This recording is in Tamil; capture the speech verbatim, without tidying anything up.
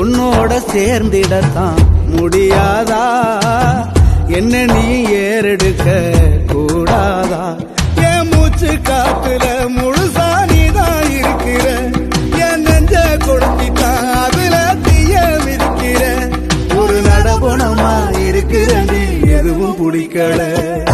உன்னோட சேர்ந்திடத்தான் முடியாதா? என்ன நீ ஏறெடுக்க கூடாதா? என் மூச்சு காத்துல முழுசா நீதான் இருக்கிற, என் நெஞ்ச கொடுத்திட்டான் அதுல தீய மிதிக்கிற. ஒரு நடபணமா இருக்கிற நீ எதுவும் பிடிக்கல.